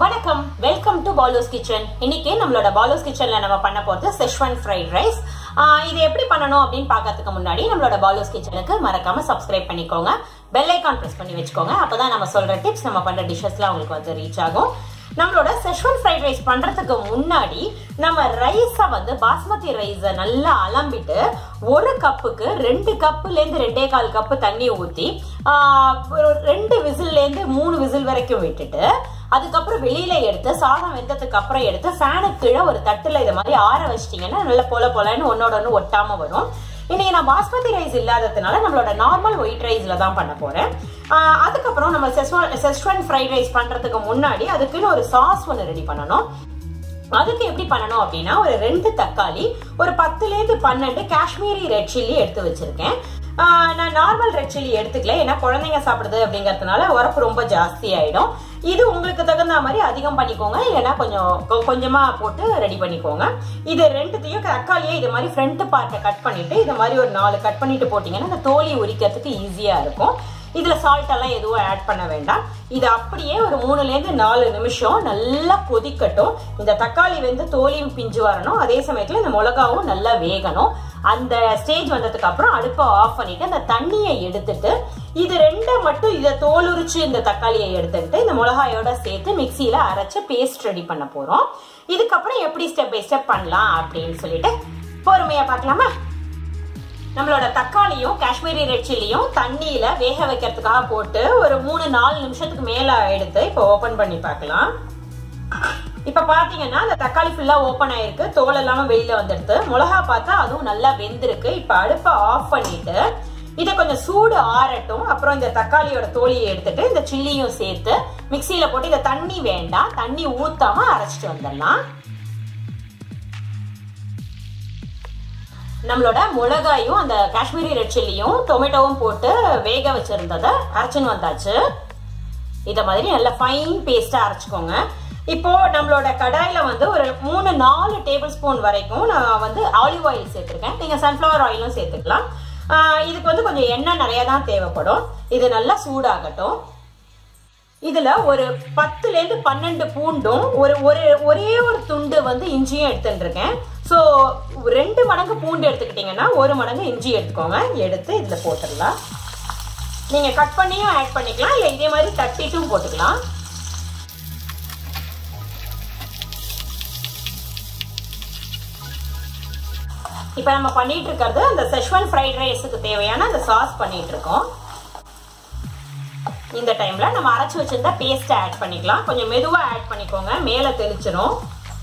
வணக்கம், welcome to பாலோஸ் kitchen. இன்னைக்கு நம்மளோட பாலோஸ் கிச்சன்ல நம்ம பண்ண போறது Schezwan Fried Rice. இது எப்படி பண்ணணும் அப்படின்னு பார்க்கிறதுக்கு முன்னாடி நம்மளோட பாலோஸ் கிச்சனுக்கு மறக்காம சப்ஸ்கிரைப் பண்ணிக்கோங்க, பெல் ஐகான் பிரஸ் பண்ணி வச்சுக்கோங்க. அப்பதான் நம்ம சொல்ற டிப்ஸ், நம்ம பண்ற டிஷஸ்லாம் உங்களுக்கு வந்து ரீச் ஆகும். நம்மளோட Schezwan Fried Rice பண்றதுக்கு முன்னாடி நம்ம ரைஸை வந்து பாஸ்மதி ரைஸை நல்லா அலம்பிட்டு 1 கப்புக்கு 2 கப்புல இருந்து 2.25 கப்பு தண்ணி ஊற்றி 2 விசில்ல இருந்து 3 விசில் வரைக்கும் விட்டுட்டு அதுக்கப்புறம் வெளியில எடுத்து சாதம் வெந்ததுக்கு அப்புறம் எடுத்து ஃபேனுக்கு கீழே ஒரு தட்டுல இதை மாதிரி ஆற வச்சிட்டீங்கன்னா நல்லா பொல பொலன்னு ஒன்னோட ஒன்று ஒட்டாம வரும். இன்னைக்கு நான் பாஸ்மதி ரைஸ் இல்லாததுனால நம்மளோட நார்மல் ஒயிட் ரைஸ்ல தான் பண்ண போறேன். அதுக்கப்புறம் நம்ம Schezwan Fried Rice பண்றதுக்கு முன்னாடி அதுக்குன்னு ஒரு சாஸ் ஒன்று ரெடி பண்ணணும். அதுக்கு எப்படி பண்ணணும் அப்படின்னா, ஒரு 2 தக்காளி, ஒரு 10ல இருந்து 12 காஷ்மீரி ரெட் சில்லி எடுத்து வச்சிருக்கேன். நான் நார்மல் ரெட் சில்லி எடுத்துக்கல, ஏன்னா குழந்தைங்க சாப்பிடுது அப்படிங்கறதுனால உரப்பு ரொம்ப ஜாஸ்தி ஆயிடும். இது உங்களுக்கு தகுந்த மாதிரி அதிகம் பண்ணிக்கோங்க, இல்லைன்னா கொஞ்சமா போட்டு ரெடி பண்ணிக்கோங்க. இது 2த்தையும் தக்காளியை இது மாதிரி ஃப்ரண்ட் பார்ட்டை கட் பண்ணிட்டு இது மாதிரி ஒரு 4 கட் பண்ணிட்டு போட்டீங்கன்னா இந்த தோலி உரிக்கிறதுக்கு ஈஸியா இருக்கும். இதுல சால்ட் எல்லாம் எதுவும் ஆட் பண்ண வேண்டாம். இது அப்படியே ஒரு 3ல இருந்து 4 நிமிஷம் நல்லா கொதிக்கட்டும். இந்த தக்காளி வந்து தோலியும் பிஞ்சு வரணும், அதே சமயத்துல இந்த மிளகாவும் நல்லா வேகணும். அந்த ஸ்டேஜ் வந்ததுக்கு அப்புறம் அடுப்பை ஆஃப் பண்ணிட்டு அந்த தண்ணியை எடுத்துட்டு இது 2 மட்டும் இதை தோல் உரிச்சு இந்த தக்காளியை எடுத்துட்டு இந்த மிளகாயோட சேர்த்து மிக்சியில அரைச்சு பேஸ்ட் ரெடி பண்ண போறோம். இதுக்கப்புறம் எப்படி ஸ்டெப் பை ஸ்டெப் பண்ணலாம் அப்படின்னு சொல்லிட்டு பொறுமையா பார்க்கலாமா? நம்மளோட தக்காளியும் காஷ்மீரி ரெட் சில்லியும் தண்ணியில வேக வைக்கிறதுக்காக போட்டு ஒரு 3-4 நிமிஷத்துக்கு மேல எடுத்து இப்போ ஓபன் பண்ணி பார்க்கலாம். இப்ப பாத்தீங்கன்னா அந்த தக்காளி ஃபுல்லா ஓபன் ஆயிருக்கு, தோல் எல்லாமே வெளியில வந்துடுது. மிளகா பார்த்தா அதுவும் நல்லா வெந்திருக்கு. இப்ப அடுப்பை ஆஃப் பண்ணிட்டு இதை கொஞ்சம் சூடு ஆறட்டும். அப்புறம் இந்த தக்காளியோட தோலியை எடுத்துட்டு இந்த சில்லியும் சேர்த்து மிக்சியில போட்டு இதை தண்ணி வேண்டாம், தண்ணி ஊத்தாம அரைச்சிட்டு வந்துடலாம். நம்மளோட மிளகாயும் அந்த காஷ்மீரி ரெட் சில்லியும் டொமேட்டோவும் போட்டு வேக வச்சிருந்ததை அரைச்சுன்னு வந்தாச்சு. இத மாதிரி நல்லா ஃபைன் பேஸ்டா அரைச்சுக்கோங்க. இப்போ நம்மளோட கடாயில வந்து ஒரு 3-4 டேபிள் ஸ்பூன் வரைக்கும் நான் வந்து ஆலிவ் ஆயில் சேர்த்திருக்கேன். நீங்க சன்ஃபிளவர் ஆயிலும் சேர்த்துக்கலாம். இதுக்கு வந்து கொஞ்சம் எண்ணெய் நிறைய தான் தேவைப்படும். இது நல்லா சூடாகட்டும். இதுல ஒரு 10ல இருந்து 12 பூண்டும் ஒரே ஒரு துண்டு வந்து இஞ்சியும் எடுத்துட்டு இருக்கேன். ஸோ 2 மடங்கு பூண்டு எடுத்துக்கிட்டீங்கன்னா 1 மடங்கு இஞ்சி எடுத்துக்கோங்க. எடுத்து இதுல போட்டுடலாம். நீங்க கட் பண்ணியும் ஆட் பண்ணிக்கலாம், இல்லை இதே மாதிரி தட்டிட்டும் போட்டுக்கலாம். இப்ப நம்ம பண்ணிட்டு இருக்கிறது அந்த Schezwan Fried Riceக்கு தேவையான அந்த சாஸ் பண்ணிட்டு இருக்கோம். இந்த டைம்ல நம்ம அரைச்சு வச்சிருந்த பேஸ்ட் ஆட் பண்ணிக்கலாம். கொஞ்சம் மெதுவா ஆட் பண்ணிக்கோங்க, மேல தெளிச்சிரும்.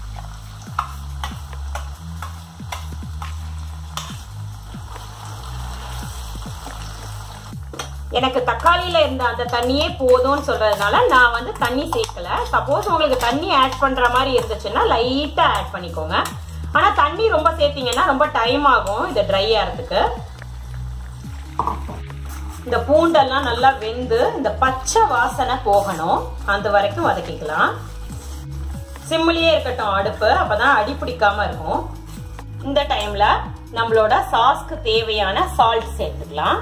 எனக்கு தக்காளியில இருந்த அந்த தண்ணியே போதும்னு சொல்றதுனால நான் வந்து தண்ணி சேர்க்கல. சப்போஸ் உங்களுக்கு தண்ணி ஆட் பண்ற மாதிரி இருந்துச்சுன்னா லைட்டா ஆட் பண்ணிக்கோங்க. ஆனா தண்ணி ரொம்ப சேர்த்தீங்கன்னா ரொம்ப டைம் ஆகும் இது ட்ரை ஆகிறதுக்கு. இந்த பூண்டெல்லாம் நல்லா வெந்து இந்த பச்சை வாசனை போகணும், அந்த வரைக்கும் வதக்கிக்கலாம். சிம்மிலேயே இருக்கட்டும் அடுப்பு, அப்பதான் அடி பிடிக்காம இருக்கும். இந்த டைம்ல நம்மளோட சாஸ்க்கு தேவையான சால்ட் சேர்த்துக்கலாம்.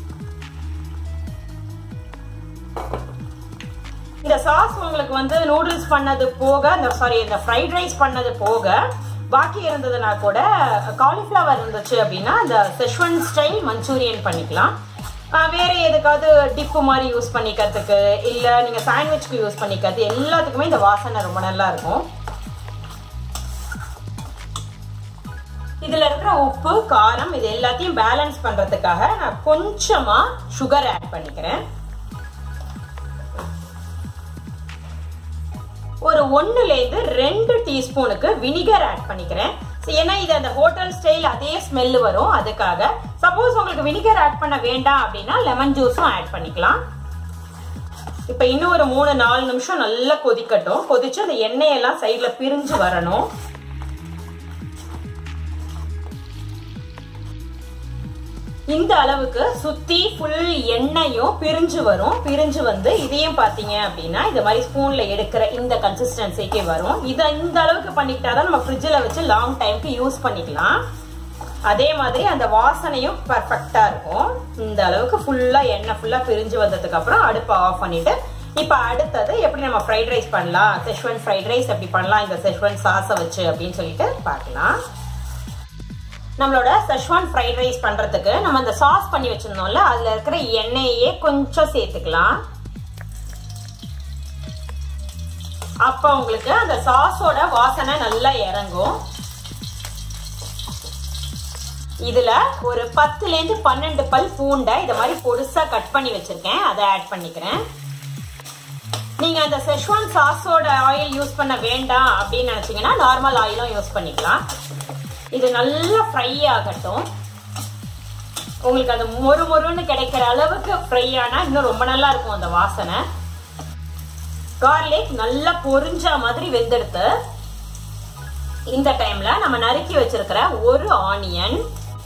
இந்த சாஸ் உங்களுக்கு வந்து நூடுல்ஸ் பண்ணது போக, இந்த ஃப்ரைட் ரைஸ் பண்ணது போக பாக்கி இருந்ததுன்னா கூட காலிஃபிளவர் இருந்துச்சு அப்படின்னா அந்த Schezwan ஸ்டைல் மஞ்சூரியன் பண்ணிக்கலாம். வேற எதுக்காவது டிப்பு மாதிரி யூஸ் பண்ணிக்கிறதுக்கு, இல்ல நீங்க சாண்ட்விச்க்கு யூஸ் பண்ணிக்கிறது, எல்லாத்துக்குமே இந்த வாசனை ரொம்ப நல்லா இருக்கும். இதுல இருக்கிற உப்பு, காரம் இது எல்லாத்தையும் பேலன்ஸ் பண்றதுக்காக நான் கொஞ்சமா சுகர் ஆட் பண்ணிக்கிறேன். ஒரு 1ல இருந்து 2 டீஸ்பூனுக்கு வினிகர் ஆட் பண்ணிக்கிறேன். ஏன்னா இது அந்த ஹோட்டல் ஸ்டைல் அதே ஸ்மெல் வரும், அதுக்காக. சப்போஸ் உங்களுக்கு வினிகர் ஆட் பண்ண வேண்டாம் அப்படின்னா லெமன் ஜூஸும் ஆட் பண்ணிக்கலாம். இப்ப இன்னும் ஒரு 3-4 நிமிஷம் நல்லா கொதிக்கட்டும். கொதிச்சு அந்த எண்ணெயெல்லாம் சைட்ல பிரிஞ்சு வரணும். இந்த அளவுக்கு சுத்தி ஃபுல் எண்ணெயும் பிரிஞ்சு வரும். பிரிஞ்சு வந்து இதையும் பாத்தீங்க அப்படின்னா இந்த மாதிரி ஸ்பூன்ல எடுக்கிற இந்த கன்சிஸ்டன்சிக்கு வரும். இதை இந்த அளவுக்கு பண்ணிக்கிட்டாதான் நம்ம ஃப்ரிட்ஜில் வச்சு லாங் டைம்க்கு யூஸ் பண்ணிக்கலாம். அதே மாதிரி அந்த வாசனையும் பர்ஃபெக்டா இருக்கும். இந்த அளவுக்கு ஃபுல்லா எண்ணெய் ஃபுல்லா பிரிஞ்சு வந்ததுக்கு அப்புறம் அடுப்பை ஆஃப் பண்ணிட்டு இப்போ அடுத்தது எப்படி நம்ம ஃப்ரைட் ரைஸ் பண்ணலாம், செஷ்வான் ஃப்ரைட் ரைஸ் எப்படி பண்ணலாம் இந்த செஷ்வான் சாஸை வச்சு அப்படின்னு சொல்லிட்டு பார்க்கலாம். நம்மளோட செஷ்வான் ஃப்ரைட் ரைஸ் பண்றதுக்கு நம்ம அந்த சாஸ் பண்ணி வச்சிருந்தோம்ல, அதுல இருக்கிற எண்ணெயே கொஞ்சம் சேர்த்துக்கலாம். அப்ப உங்களுக்கு அந்த சாஸோட வாசனை நல்லா இறங்கும். இதுல ஒரு 10 ல இருந்து 12 பல் பூண்டை இத மாதிரி பொடுசா கட் பண்ணி வச்சிருக்கேன், அதை ஆட் பண்ணிக்கிறேன். நீங்க அந்த செஷ்வான் சாஸோட ஆயில் யூஸ் பண்ண வேண்டாம் அப்படின்னு நினைச்சீங்கன்னா நார்மல் ஆயிலும் யூஸ் பண்ணிக்கலாம். இது நல்லா ஃப்ரை ஆகட்டும். உங்களுக்கு அது மொறு மொறுன்னு கிடைக்கிற அளவுக்கு ஃப்ரை ஆனா இன்னும் ரொம்ப நல்லா இருக்கும் அந்த வாசனை. கார்லிக் நல்லா பொரிஞ்ச மாதிரி வெந்தெடுத்து இந்த டைம்ல நம்ம நறுக்கி வச்சிருக்கிற ஒரு ஆனியன்,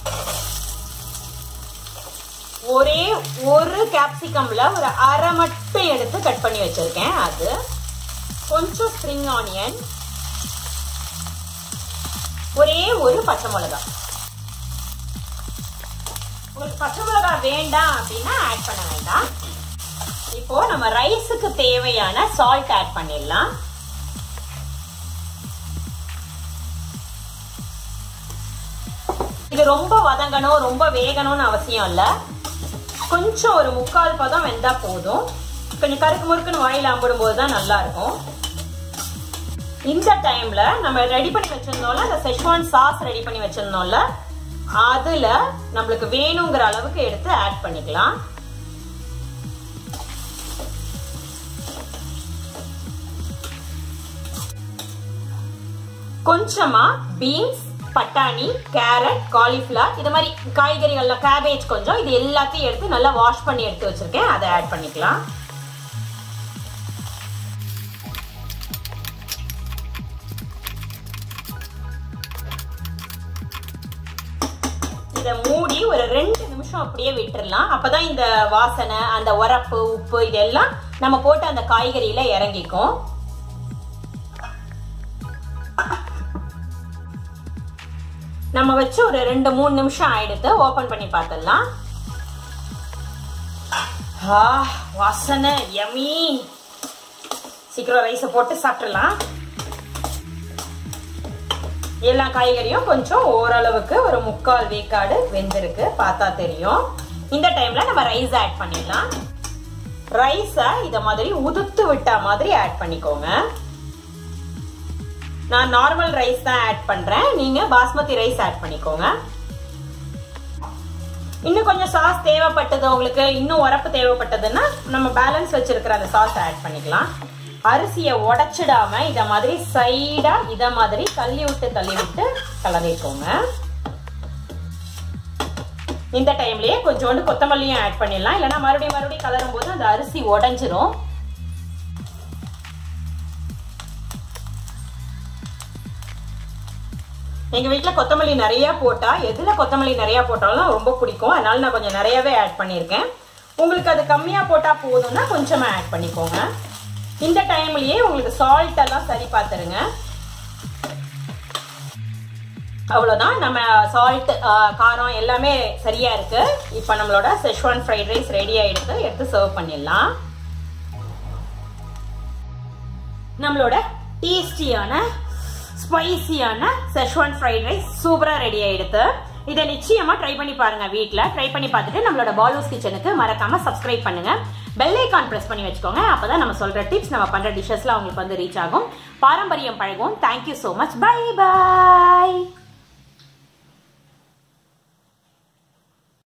ஒரே ஒரு கேப்சிகம்ல ஒரு அரை மட்டும் எடுத்து கட் பண்ணி வச்சிருக்கேன், அது கொஞ்சம் ஸ்ப்ரிங் ஆனியன், ஒரே ஒரு பச்சை மிளகாய். உங்களுக்கு பச்சை மிளகாய் வேண்டாம் அப்படின்னா ஆட் பண்ண வேண்டாம். இப்போ நம்ம ரைஸுக்கு தேவையான சால்ட் ஆட் பண்ணிடலாம். இது ரொம்ப வதங்கணும் ரொம்ப வேகணும்னு அவசியம் இல்ல, கொஞ்சம் ஒரு 3/4 பதம் வெந்தா போதும். கொஞ்சம் கருக்கு முறுக்குன்னு வாயில அம்பிடும் போதுதான் நல்லா இருக்கும். இந்த டைம்ல நம்ம ரெடி பண்ணி வச்சிருந்தோம்ல, அந்த செஷ்வான் சாஸ் ரெடி பண்ணி வச்சிருந்தோம்ல, அதுல நம்மளுக்கு வேணுங்கிற அளவுக்கு எடுத்து ஆட் பண்ணிக்கலாம். கொஞ்சமா பீன்ஸ், பட்டாணி, கேரட், காலிஃபிளவர், இது மாதிரி காய்கறிகள்ல கேபேஜ் கொஞ்சம், இது எல்லாத்தையும் எடுத்து நல்லா வாஷ் பண்ணி எடுத்து வச்சிருக்கேன், அதை ஆட் பண்ணிக்கலாம். இதை மூடி ஒரு 2 நிமிஷம் அப்படியே விட்டுறலாம். அப்பதான் இந்த வாசனை, அந்த உரப்பு, உப்பு இதெல்லாம் நம்ம போட்டு அந்த காய்கறியில இறங்கிக்கும். நம்ம வச்சு ஒரு 2-3 நிமிஷம் ஆயிடுத்து. ஓபன் பண்ணி பார்த்துடலாம். வாசனை யம்மி. சீக்கிரம் ரைஸை போட்டு சாப்பிடலாம். எல்லா காய்கறியும் கொஞ்சம் ஓரளவுக்கு ஒரு 3/4 வேக்காடு வெந்திருக்கு, பார்த்தா தெரியும். இந்த டைம்ல நம்ம ரைஸ் ஆட் பண்ணிடலாம். ரைஸை இத மாதிரி உதுத்து விட்டா மாதிரி ஆட் பண்ணிக்கோங்க. நான் நார்மல் ரைஸ் தான் ஆட் பண்றேன், நீங்க பாஸ்மதி ரைஸ் ஆட் பண்ணிக்கோங்க. இன்னும் கொஞ்சம் சாஸ் தேவைப்பட்டது, உங்களுக்கு இன்னும் உரப்பு தேவைப்பட்டதுன்னா நம்ம பேலன்ஸ் வச்சிருக்கிற அந்த சாஸ் ஆட் பண்ணிக்கலாம். அரிசியை உடைச்சிடாம இத மாதிரி சைடா இத மாதிரி தள்ளி விட்டு கலரிக்கோங்க. இந்த டைம்லயே கொஞ்சோண்டு கொத்தமல்லியும் ஆட் பண்ணிடலாம், இல்லைன்னா மறுபடியும் கலரும் போது அந்த அரிசி உடைஞ்சிரும். எங்க வீட்டுல கொத்தமல்லி நிறைய போட்டா, எதுல கொத்தமல்லி நிறைய போட்டாலும் ரொம்ப பிடிக்கும், அதனால நான் கொஞ்சம் நிறையவே ஆட் பண்ணிருக்கேன். உங்களுக்கு அது கம்மியா போட்டா போதும்னா கொஞ்சமா ஆட் பண்ணிக்கோங்க. இந்த டைம்லயே உங்களுக்கு சால்ட் எல்லாம் சரி பார்த்துருங்க. அவ்வளவுதான், நம்ம சால்ட் காரம் எல்லாமே சரியா இருக்கு. இப்போ நம்மளோட செஷ்வான் ஃப்ரைட் ரைஸ் ரெடி ஆயிடுச்சு, எடுத்து சர்வ் பண்ணிடலாம். நம்மளோட டேஸ்டியான ஸ்பைசியான செஷ்வான் ஃப்ரைட் ரைஸ் சூப்பரா ரெடி ஆயிடுச்சு. இதை நிச்சயமா ட்ரை பண்ணி பாருங்க. வீட்ல ட்ரை பண்ணி பார்த்துட்டு நம்மளோட பாலூஸ் கிச்சனுக்கு மறக்காம சப்ஸ்கிரைப் பண்ணுங்க. பெல் ஐகான் பிரஸ் பண்ணி வச்சுக்கோங்க. அப்பதான் நம்ம சொல்ற டிப்ஸ், நம்ம பண்ற டிஷஸ்லாம் உங்களுக்கு வந்து ரீச் ஆகும். பாரம்பரியம் பழகும். Thank you so much. பை பாய்.